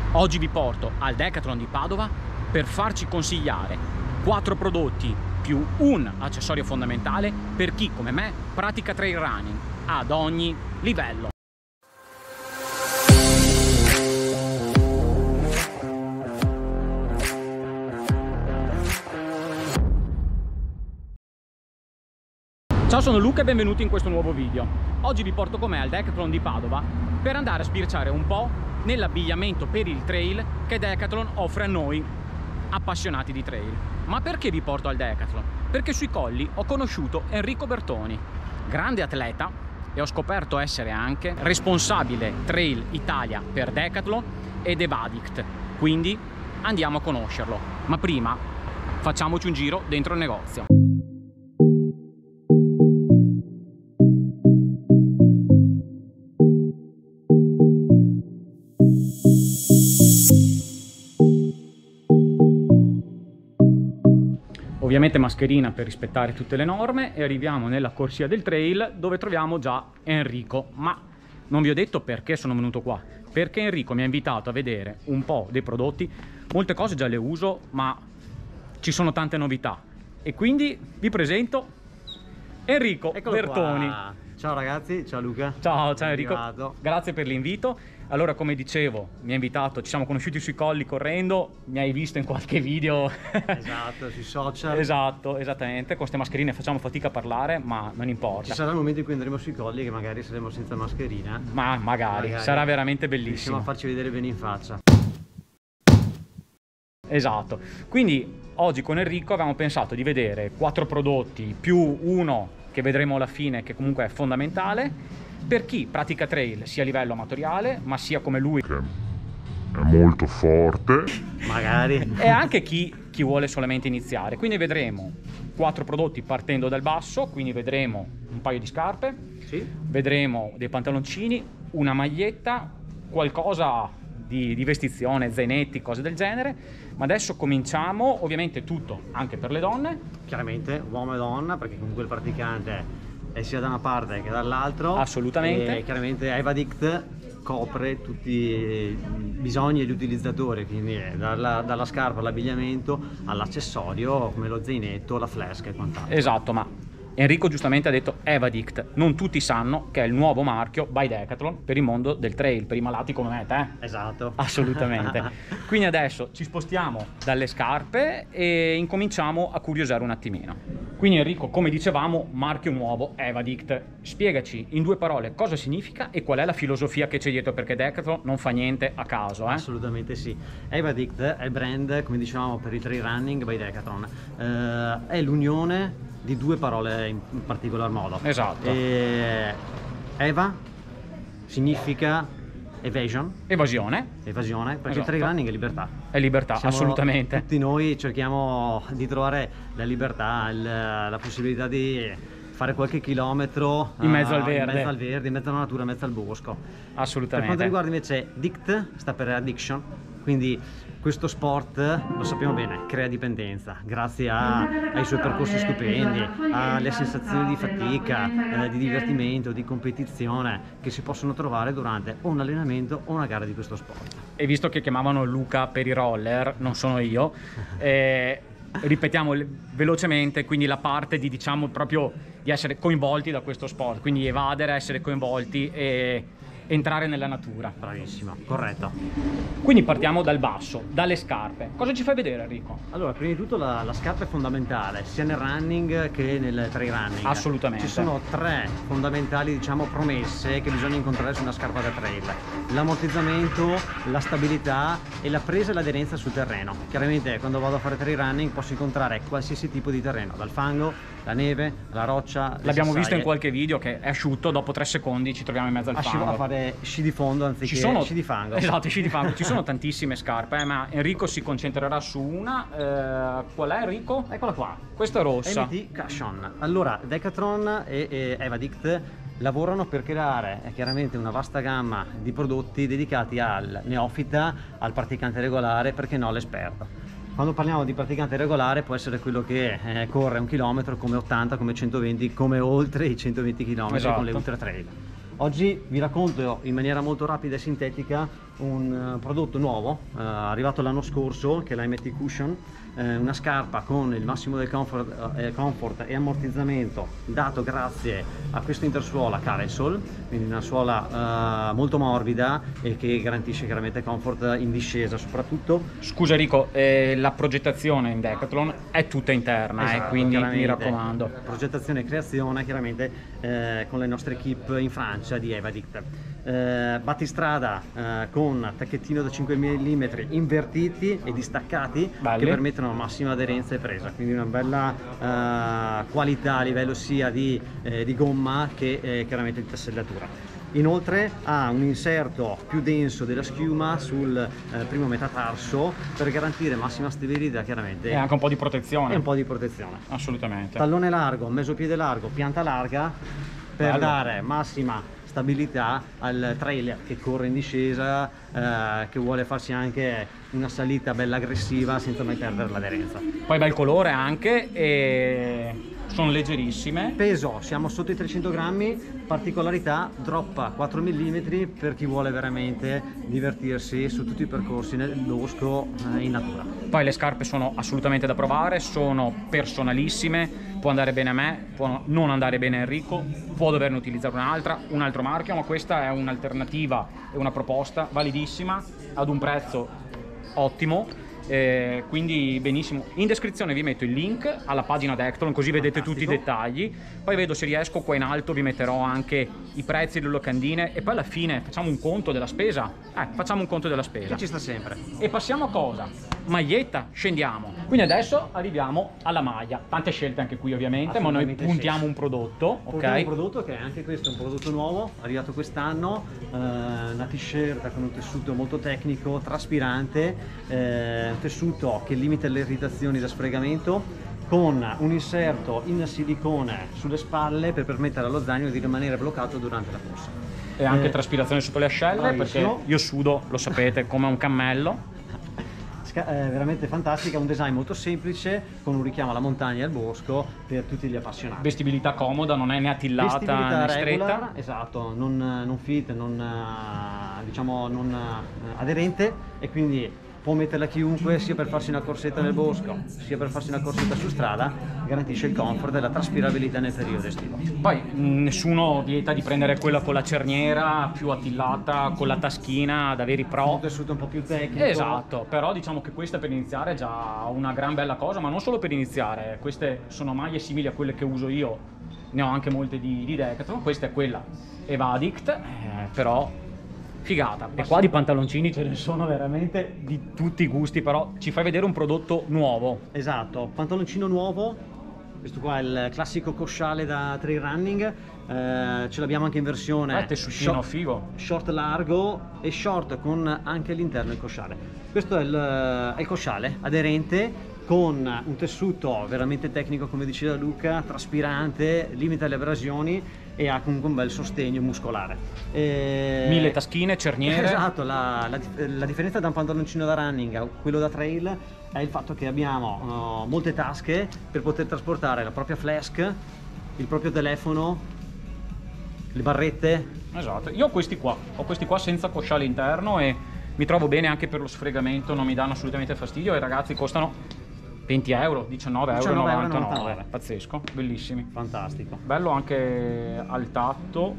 Oggi vi porto al Decathlon di Padova per farci consigliare 4 prodotti più un accessorio fondamentale per chi come me pratica trail running ad ogni livello. Ciao, sono Luca e benvenuti in questo nuovo video. Oggi vi porto con me al Decathlon di Padova per andare a sbirciare un po' nell'abbigliamento per il trail che Decathlon offre a noi appassionati di trail. Ma perché vi porto al Decathlon? Perché sui colli ho conosciuto Enrico Bertoni, grande atleta, e ho scoperto essere anche responsabile Trail Italia per Decathlon ed Evadict. Quindi andiamo a conoscerlo. Ma prima facciamoci un giro dentro il negozio. Ovviamente mascherina per rispettare tutte le norme, e arriviamo nella corsia del trail dove troviamo già Enrico. Ma non vi ho detto perché sono venuto qua, perché Enrico mi ha invitato a vedere un po' dei prodotti. Molte cose già le uso, ma ci sono tante novità e quindi vi presento Enrico Bertoni. Qua. Ciao ragazzi, ciao Luca. Ciao Enrico, grazie per l'invito. Allora, come dicevo, mi ha invitato, ci siamo conosciuti sui colli correndo, mi hai visto in qualche video. Esatto, sui social. Esatto, esattamente, con queste mascherine facciamo fatica a parlare, ma non importa. Ci sarà il momento in cui andremo sui colli che magari saremo senza mascherina. Ma magari. Sarà veramente bellissimo. Riusciamo a farci vedere bene in faccia. Esatto, quindi oggi con Enrico avevamo pensato di vedere 4 prodotti più uno che vedremo alla fine, che comunque è fondamentale per chi pratica trail sia a livello amatoriale, ma sia come lui che è molto forte, magari, e anche chi vuole solamente iniziare. Quindi vedremo 4 prodotti partendo dal basso, quindi vedremo un paio di scarpe, sì, vedremo dei pantaloncini, una maglietta, qualcosa di vestizione, zainetti, cose del genere. Ma adesso cominciamo, ovviamente tutto anche per le donne, chiaramente uomo e donna, perché comunque il praticante è sia da una parte che dall'altro. Assolutamente. E chiaramente Evadict copre tutti i bisogni degli utilizzatori, quindi dalla scarpa all'abbigliamento all'accessorio come lo zainetto, la flask e quant'altro. Esatto, ma Enrico giustamente ha detto Evadict, non tutti sanno che è il nuovo marchio by Decathlon per il mondo del trail, per i malati come me, te. Esatto. Assolutamente. Quindi adesso ci spostiamo dalle scarpe e incominciamo a curiosare un attimino. Quindi Enrico, come dicevamo, marchio nuovo Evadict. Spiegaci in 2 parole cosa significa e qual è la filosofia che c'è dietro, perché Decathlon non fa niente a caso. Assolutamente sì. Evadict è il brand, come dicevamo, per il trail running by Decathlon. È l'unione di 2 parole in particolar modo. Esatto. Eva significa evasione, evasione, perché esatto. il trail running è libertà. È libertà, assolutamente. Tutti noi cerchiamo di trovare la libertà, la possibilità di fare qualche chilometro in mezzo al verde, in mezzo alla natura, in mezzo al bosco. Assolutamente. Per quanto riguarda invece DICT, sta per addiction, quindi questo sport, lo sappiamo bene, crea dipendenza grazie ai suoi percorsi stupendi, alle sensazioni di fatica, di divertimento, di competizione che si possono trovare durante o un allenamento o una gara di questo sport. E visto che chiamavano Luca per i roller, non sono io, ripetiamo velocemente, quindi la parte di, diciamo, proprio di essere coinvolti da questo sport, quindi evadere, essere coinvolti e entrare nella natura. Bravissimo, corretto. Quindi partiamo dal basso, dalle scarpe. Cosa ci fai vedere, Enrico? Allora, prima di tutto la scarpa è fondamentale sia nel running che nel trail running. Assolutamente. Ci sono 3 fondamentali, diciamo, promesse che bisogna incontrare su una scarpa da trail: l'ammortizzamento, la stabilità e la presa e l'aderenza sul terreno. Chiaramente quando vado a fare trail running posso incontrare qualsiasi tipo di terreno, dal fango, la neve, la roccia. L'abbiamo visto in qualche video che è asciutto, dopo 3 secondi ci troviamo in mezzo al fango. A fare sci di fondo anziché sci di fango. Esatto, sci di fango. Ci sono tantissime scarpe, ma Enrico si concentrerà su una. Qual è, Enrico? Eccola qua. Questa è rossa. MT Cushion. Allora, Decathlon e Evadict lavorano per creare chiaramente una vasta gamma di prodotti dedicati al neofita, al praticante regolare, perché no all'esperto. Quando parliamo di praticante regolare può essere quello che corre 1 chilometro, come 80, come 120, come oltre i 120 km con le ultra trail. Oggi vi racconto in maniera molto rapida e sintetica un prodotto nuovo, arrivato l'anno scorso, che è la MT Cushion, una scarpa con il massimo del comfort e ammortizzamento dato grazie a questa intersuola Caresol, quindi una suola molto morbida e che garantisce chiaramente comfort in discesa soprattutto. Scusa Enrico, la progettazione in Decathlon è tutta interna, Esatto, quindi mi chiaramente. raccomando. Progettazione e creazione chiaramente con le nostre equip in Francia di Evadict. Battistrada con tacchettino da 5 mm invertiti e distaccati, Belli. che permettono una massima aderenza e presa, quindi una bella qualità a livello sia di gomma che chiaramente di tessellatura. Inoltre ha un inserto più denso della schiuma sul primo metatarso per garantire massima stabilità chiaramente E anche un po' di protezione. e un po' di protezione. Assolutamente. Tallone largo, mesopiede largo, pianta larga per Bello. dare massima stabilità al trail che corre in discesa, che vuole farsi anche una salita bella aggressiva senza mai perdere l'aderenza. Poi bel colore anche e sono leggerissime. Peso, siamo sotto i 300 grammi, particolarità, droppa 4 mm per chi vuole veramente divertirsi su tutti i percorsi nel bosco in natura. Poi le scarpe sono assolutamente da provare, sono personalissime, può andare bene a me, può non andare bene a Enrico, può doverne utilizzare un'altra, un altro marchio, ma questa è un'alternativa e una proposta validissima ad un prezzo ottimo. Quindi benissimo. In descrizione vi metto il link alla pagina Decathlon, così vedete tutti i dettagli. Poi vedo se riesco qua in alto, vi metterò anche i prezzi delle locandine e poi alla fine facciamo un conto della spesa. Facciamo un conto della spesa. Che ci sta sempre. E passiamo a cosa? Maglietta, scendiamo. Quindi adesso arriviamo alla maglia. Tante scelte anche qui ovviamente, ma noi Assolutamente puntiamo sì. un prodotto, Portiamo ok? un prodotto che è anche questo, un prodotto nuovo, arrivato quest'anno, una t-shirt con un tessuto molto tecnico, traspirante, un tessuto che limita le irritazioni da sfregamento, con un inserto in silicone sulle spalle per permettere allo zaino di rimanere bloccato durante la corsa. E anche traspirazione sotto le ascelle, perché bravissimo. io sudo, lo sapete, come un cammello. Veramente fantastica, un design molto semplice con un richiamo alla montagna e al bosco per tutti gli appassionati. Vestibilità comoda, non è né attillata Vestibilità né regular, stretta. esatto, non fit, diciamo non aderente, e quindi può metterla chiunque, sia per farsi una corsetta nel bosco sia per farsi una corsetta su strada, garantisce il comfort e la traspirabilità nel periodo estivo. Poi nessuno vieta di prendere quella con la cerniera più attillata, con la taschina da veri Un pro. tessuto un po' più tecnico. Esatto, però diciamo che questa per iniziare è già una gran bella cosa, ma non solo per iniziare. Queste sono maglie simili a quelle che uso io, ne ho anche molte di Decathlon. Questa è quella Evadict, però figata. E qua di pantaloncini ce ne sono veramente di tutti i gusti, però ci fai vedere un prodotto nuovo. Esatto, pantaloncino nuovo, questo qua è il classico cosciale da trail running, ce l'abbiamo anche in versione Tessutino figo. short largo e short con anche all'interno il cosciale. Questo è il cosciale aderente con un tessuto veramente tecnico, come diceva Luca, traspirante, limita le abrasioni e ha comunque un bel sostegno muscolare. 1000 taschine, cerniere. Esatto, la differenza da un pantaloncino da running a quello da trail è il fatto che abbiamo molte tasche per poter trasportare la propria flask, il proprio telefono, le barrette. Esatto, io ho questi qua senza cosciale interno e mi trovo bene anche per lo sfregamento, non mi danno assolutamente fastidio e ragazzi costano 20 euro, 19,99 €. Pazzesco, bellissimi. Fantastico. Bello anche al tatto,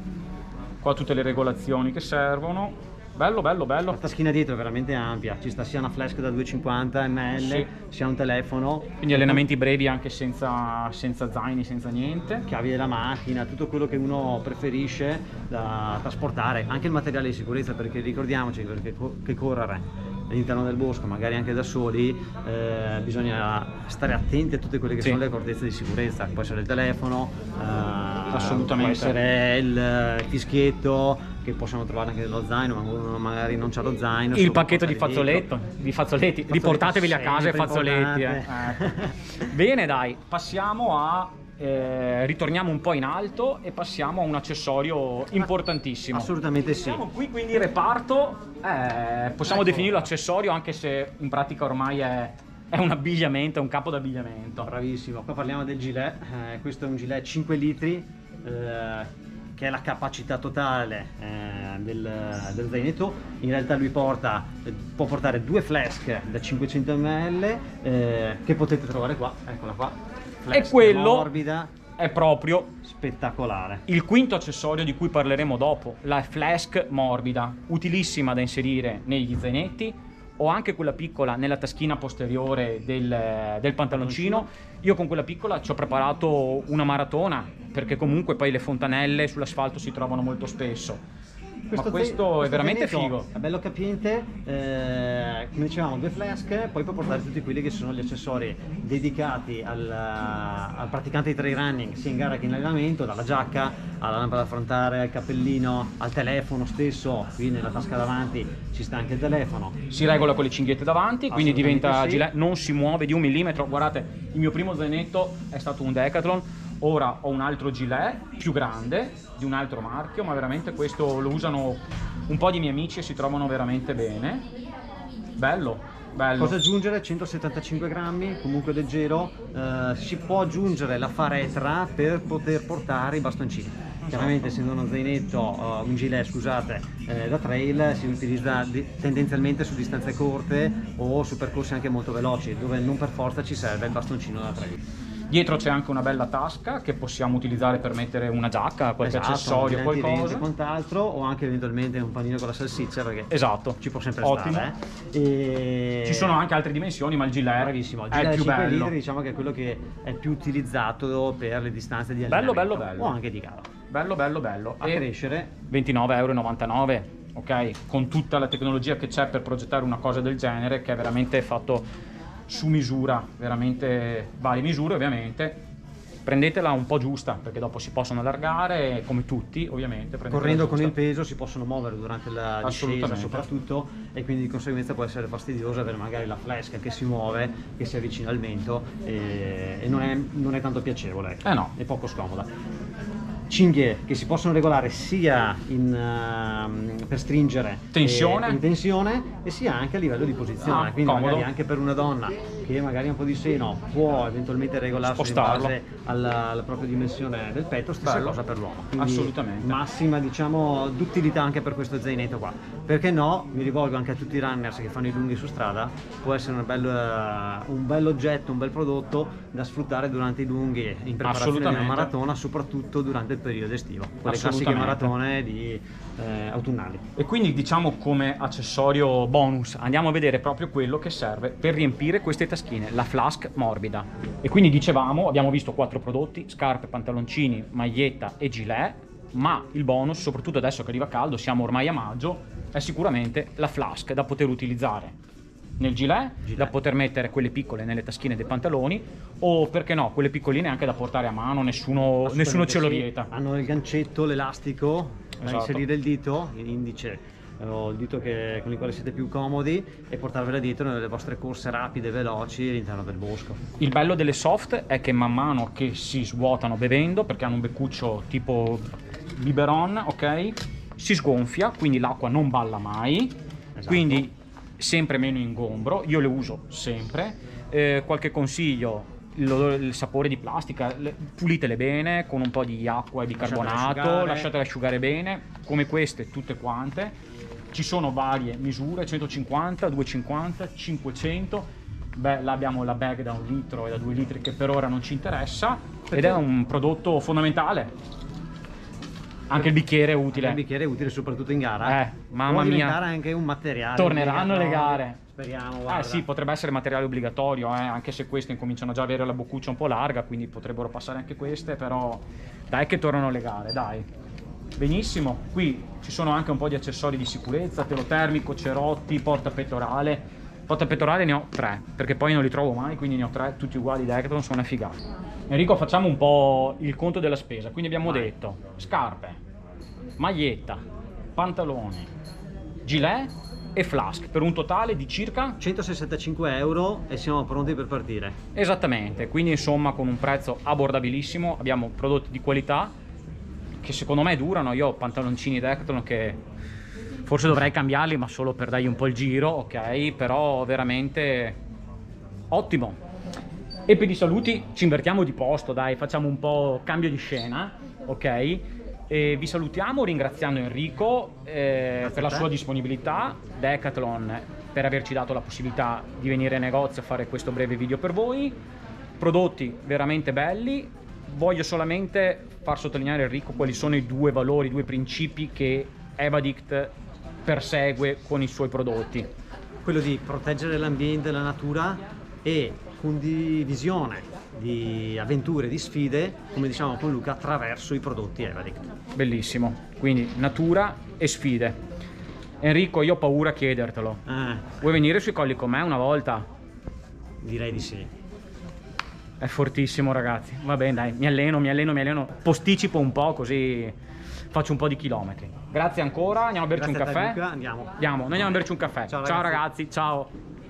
qua tutte le regolazioni che servono. Bello, bello, bello. La taschina dietro è veramente ampia, ci sta sia una flask da 250 ml, Sì. sia un telefono, Quindi allenamenti brevi anche senza zaini, senza niente. chiavi della macchina, tutto quello che uno preferisce da trasportare, anche il materiale di sicurezza, perché ricordiamoci che correre all'interno del bosco, magari anche da soli, bisogna stare attenti a tutte quelle che Sì. sono le accortezze di sicurezza. Può essere il telefono, Assolutamente. può essere il fischietto che possiamo trovare anche nello zaino, ma uno magari non c'ha lo zaino. Il lo può pacchetto di portare dietro. fazzoletti, riportateveli a casa i sempre fazzoletti. importante. Bene, dai, passiamo a ritorniamo un po' in alto e passiamo a un accessorio importantissimo. Assolutamente sì. Siamo qui quindi reparto, possiamo definirlo accessorio anche se in pratica ormai è un abbigliamento, è un capo d'abbigliamento. Bravissimo, qua parliamo del gilet, questo è un gilet 5 litri che che è la capacità totale del zainetto. In realtà lui può portare 2 flask da 500 ml che potete trovare qua, eccola qua. E quello morbida, è proprio spettacolare. il quinto accessorio di cui parleremo dopo, la flask morbida, utilissima da inserire negli zainetti o anche quella piccola nella taschina posteriore del pantaloncino. Io con quella piccola ci ho preparato una maratona, perché comunque poi le fontanelle sull'asfalto si trovano molto spesso. Questo è veramente figo. È bello capiente, come dicevamo, 2 flask, poi può portare tutti quelli che sono gli accessori dedicati al praticante di trail running, sia in gara che in allenamento, dalla giacca alla lampada frontale, al cappellino, al telefono stesso. Qui nella tasca davanti ci sta anche il telefono. Si regola con le cinghiette davanti, quindi diventa sì. gilet, non si muove di 1 millimetro. Guardate, il mio primo zainetto è stato un Decathlon. Ora ho un altro gilet più grande di un altro marchio, ma veramente questo lo usano un po' di miei amici e si trovano veramente bene. Bello, bello. Cosa aggiungere? 175 grammi, comunque leggero. Si può aggiungere la faretra per poter portare i bastoncini. Chiaramente, essendo uno zainetto, un gilet, scusate, da trail, si utilizza tendenzialmente su distanze corte o su percorsi anche molto veloci, dove non per forza ci serve il bastoncino da trail. Dietro c'è anche una bella tasca che possiamo utilizzare per mettere una giacca, qualche accessorio, qualcosa. Quant'altro, o anche eventualmente un panino con la salsiccia, perché esatto, ci può sempre ottimo. stare. E... Ci sono anche altre dimensioni, ma il gilet, bravissimo. Il è gilet il più 5 bello. litri, diciamo che è quello che è più utilizzato per le distanze di allenamento. Bello. O anche di gara. Bello. A crescere. 29,99 €, ok? Con tutta la tecnologia che c'è per progettare una cosa del genere, che è veramente fatto su misura, veramente varie misure ovviamente. Prendetela un po' giusta, perché dopo si possono allargare, come tutti ovviamente. Correndo con il peso si possono muovere durante la discesa Assolutamente. soprattutto, e quindi di conseguenza può essere fastidioso avere magari la flask che si muove, che si avvicina al vento, e non è tanto piacevole, no. È poco scomoda. Cinghie che si possono regolare sia per stringere tensione, in tensione, e sia anche a livello di posizione, quindi comodo. magari anche per una donna che magari ha un po' di seno può eventualmente regolarsi in Spostarlo. base alla propria dimensione del petto. Stessa cosa per l'uomo, assolutamente. Massima, diciamo, d'utilità anche per questo zainetto qua. Perché no, mi rivolgo anche a tutti i runners che fanno i lunghi su strada, può essere un bel oggetto, un bel prodotto da sfruttare durante i lunghi, in preparazione di una maratona, soprattutto durante il periodo estivo, quelle classiche maratone autunnali. E quindi, diciamo, come accessorio bonus andiamo a vedere proprio quello che serve per riempire queste taschine, la flask morbida. E quindi dicevamo, abbiamo visto 4 prodotti: scarpe, pantaloncini, maglietta e gilet, ma il bonus, soprattutto adesso che arriva caldo, siamo ormai a maggio, è sicuramente la flask da poter utilizzare nel gilet, da poter mettere quelle piccole nelle taschine dei pantaloni, o perché no, quelle piccoline anche da portare a mano, nessuno ce lo vieta. Hanno il gancetto, l'elastico, da Esatto. inserire il dito, l'indice o il dito con il quale siete più comodi, e portarvela dietro nelle vostre corse rapide e veloci all'interno del bosco. Il bello delle soft è che man mano che si svuotano bevendo, perché hanno un beccuccio tipo biberon, ok? Si sgonfia, quindi l'acqua non balla mai, Esatto. quindi sempre meno ingombro. Io le uso sempre. Qualche consiglio: il sapore di plastica, pulitele bene con un po' di acqua e bicarbonato, lasciatele asciugare bene, come queste tutte quante. Ci sono varie misure: 150, 250, 500. Beh, là abbiamo la bag da 1 litro e da 2 litri, che per ora non ci interessa, ed è un prodotto fondamentale. Anche il bicchiere è utile. Il bicchiere è utile soprattutto in gara. Mamma può mia. diventare anche un materiale. Torneranno le gare. Speriamo, guarda. Sì, potrebbe essere materiale obbligatorio, anche se queste incominciano già a avere la boccuccia un po' larga, quindi potrebbero passare anche queste, però dai che tornano le gare, dai. Benissimo, qui ci sono anche un po' di accessori di sicurezza: telo termico, cerotti, portapettorale. Portapettorale ne ho 3, perché poi non li trovo mai, quindi ne ho 3, tutti uguali, Decathlon, sono una figata. Enrico, facciamo un po' il conto della spesa. Quindi abbiamo detto scarpe, maglietta, pantaloni, gilet e flask, per un totale di circa 165 € e siamo pronti per partire. Esattamente, quindi insomma con un prezzo abbordabilissimo. Abbiamo prodotti di qualità che secondo me durano. Io ho pantaloncini Decathlon che forse dovrei cambiarli, ma solo per dargli un po' il giro, ok? Però veramente ottimo. E per i saluti ci invertiamo di posto, dai, facciamo un po' cambio di scena, ok? E vi salutiamo ringraziando Enrico per la sua disponibilità, Decathlon per averci dato la possibilità di venire in negozio a fare questo breve video per voi. Prodotti veramente belli. Voglio solamente far sottolineare, Enrico, quali sono i due valori, i due principi che Evadict persegue con i suoi prodotti. Quello di proteggere l'ambiente e la natura e condivisione di avventure, di sfide, come diciamo con Luca, attraverso i prodotti Evadict. Bellissimo, quindi natura e sfide. Enrico, io ho paura a chiedertelo. Vuoi venire sui colli con me una volta? Direi di sì. È fortissimo, ragazzi. Va bene, dai, mi alleno. Posticipo un po', così faccio un po' di chilometri. Grazie ancora, andiamo a berci un caffè. Luca, andiamo. Noi andiamo a berci un caffè. Ciao ragazzi, ciao.